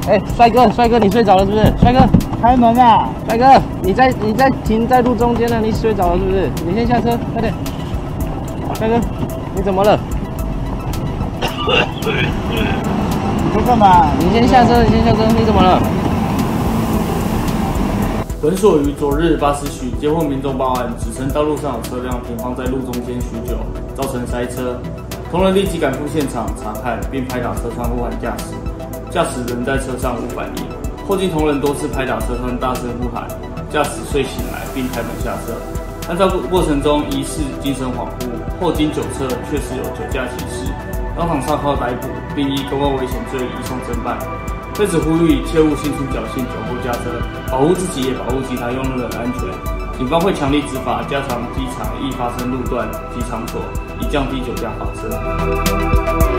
哎，帅哥，你睡着了是不是？帅哥， 开门啊！ 帅哥，你在停在路中间了，你睡着了是不是？你先下车，快点。帅哥，你怎么了？ 你在干嘛？ 你先下车，你怎么了？ 本所于昨日8时许接获民众报案，指称道路上有车辆停放在路中间许久，造成塞车。同仁立即赶赴现场查看，并拍打车窗呼喊驾驶，驾驶人在车上无反应。后经同仁多次拍打车窗，大声呼喊，驾驶遂醒来并开门下车。按照过程中疑似精神恍惚，后经酒测确实有酒驾骑士，当场上铐逮捕，并依公共危险罪移送侦办。对此呼吁切勿心存侥幸酒后驾车，保护自己也保护其他用路人安全。警方会强力执法，加强稽查易发生路段及场所，以降低酒驾发生。